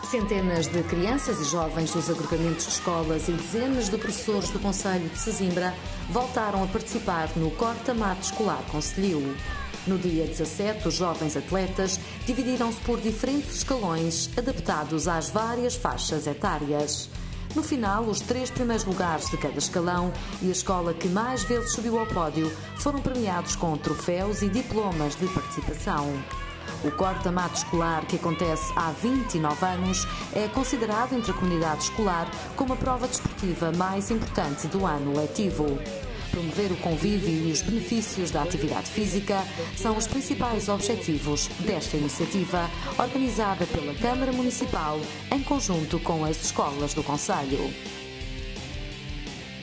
Centenas de crianças e jovens dos agrupamentos de escolas e dezenas de professores do Concelho de Sesimbra voltaram a participar no corta-mato escolar Concelhio. No dia 17, os jovens atletas dividiram-se por diferentes escalões adaptados às várias faixas etárias. No final, os 3 primeiros lugares de cada escalão e a escola que mais vezes subiu ao pódio foram premiados com troféus e diplomas de participação. O corta-mato escolar, que acontece há 29 anos, é considerado entre a comunidade escolar como a prova desportiva mais importante do ano letivo. Promover o convívio e os benefícios da atividade física são os principais objetivos desta iniciativa, organizada pela Câmara Municipal em conjunto com as escolas do concelho.